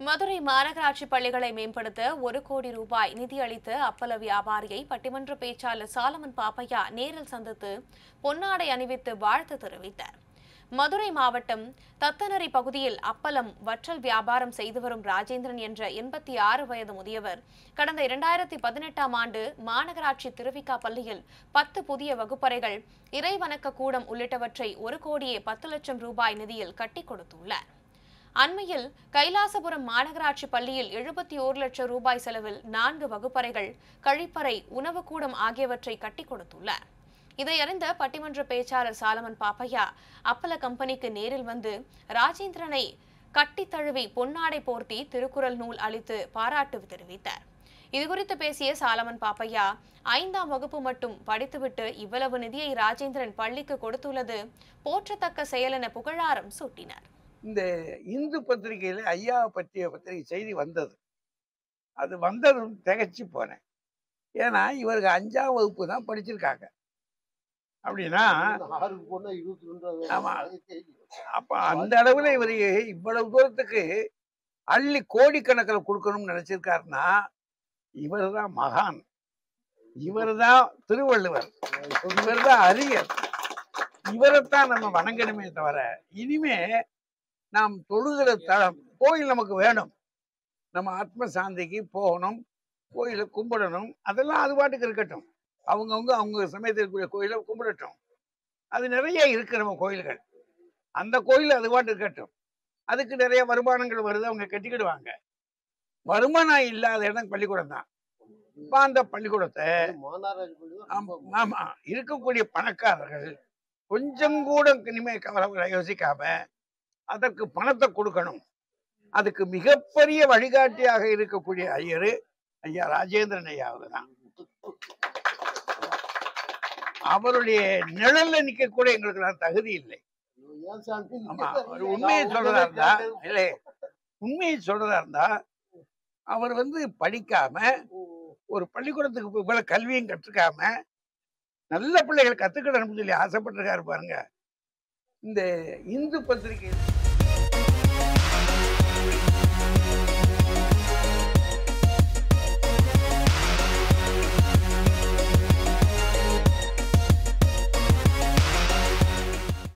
மதுரை மாநகராட்சி பள்ளிகளை மேம்படுத்த 1 கோடி ரூபாய் நிதியளித்த அப்பள வியாபாரியை பட்டிமன்ற பேச்சாளர் சாலமன் பாப்பையா நேரில் சந்தித்து பொன்னாடை அணிவித்து வாழ்த்து தெரிவித்தார். மதுரை மாவட்டம் தத்தனரி பகுதியில் அப்பளம் வற்றல் வியாபாரம் செய்து வரும் ராஜேந்திரன் என்ற 86 வயது முதியவர் கடந்த 2018ஆம் ஆண்டு மாநகராட்சி திருவிக்கா பள்ளியில் 10 புதிய வகுப்பறைகள், இறைவணக்க கூடம் உள்ளிட்டவற்றை 1 கோடியே 10 லட்சம் ரூபாய் நிதியில் கட்டிக் கொடுத்துள்ளார். அண்மையில் கைலாசபுரம் மாநகராட்சி பள்ளியில் 71 லட்சம் ரூபாய் செலவில் 4 வகுப்பறைகள், கழிப்பறை, உணவுக்கூடம் ஆகியவற்றை கட்டிக் கொடுத்துள்ளார். இதை அறிந்த பட்டிமன்ற பேச்சாளர் சாலமன் பாப்பையா அப்பள கம்பெனிக்கு நேரில் வந்து ராஜேந்திரனை கட்டி தழுவி பொன்னாடை போர்த்தி திருக்குறள் நூல் அளித்து பாராட்டு தெரிவித்தார். இதுகுறித்து பேசிய சாலமன் பாப்பையா 5ஆம் வகுப்பு மட்டும் படித்துவிட்டு இவ்வளவு நிதியை ராஜேந்திரன் பள்ளிக்கு கொடுத்துள்ளது போற்றத்தக்க செயல் என புகழாரம் சூட்டினார். இந்த இந்து பத்திரிகையில ஐயா பற்றிய பத்திரிகை செய்தி வந்தது. அது வந்ததும் திகைச்சு போனேன். ஏன்னா இவருக்கு 5ஆம் வகுப்பு தான் படிச்சிருக்காங்க. அப்படின்னா ஆமா, அப்ப அந்த அளவுல இவர் இவ்வளவு தூரத்துக்கு அள்ளி கோடிக்கணக்கில் கொடுக்கணும்னு நினைச்சிருக்காருன்னா இவர் தான் மகான், இவர் தான் திருவள்ளுவர், இவர் தான் அறிஞர். இவரைத்தான் நம்ம வணங்கணுமே தவிர இனிமே நாம் தொழுகிற தளம் கோயில் நமக்கு வேணும். நம்ம ஆத்ம சாந்திக்கு போகணும், கோயிலை கும்பிடணும். அதெல்லாம் அது பாட்டுக்கு இருக்கட்டும். அவங்க சமயத்திற்குரிய கோயிலை கும்பிடட்டும். அது நிறைய இருக்கு நம்ம கோயில்கள். அந்த கோயில் அது பாட்டு இருக்கட்டும். அதுக்கு நிறைய வருமானங்கள் வருது, அவங்க கட்டிக்கிடுவாங்க. வருமானம் இல்லாத இடம் பள்ளிக்கூடம் தான். இப்போ அந்த பள்ளிக்கூடத்தை ஆமா இருக்கக்கூடிய பணக்காரர்கள் கொஞ்சம் கூட இனிமே யோசிக்காம அதற்கு பணத்தை கொடுக்கணும். அதுக்கு மிகப்பெரிய வழிகாட்டியாக இருக்கக்கூடிய ஐயா ராஜேந்திரன் ஐயா தான். அவருடைய நிழல்ல நிக்க கூட எங்களுக்கு தகுதி இல்லை. ஆமா, உண்மையை சொல்றதா இருந்தா அவர் படிக்காம ஒரு பள்ளிக்கூடத்துக்கு இவ்வளவு கல்வியும் கற்றுக்காம நல்ல பிள்ளைகள் கத்துக்கிடணும்னு சொல்லி ஆசைப்பட்டிருக்காரு பாருங்க. இந்த இந்து பத்திரிகை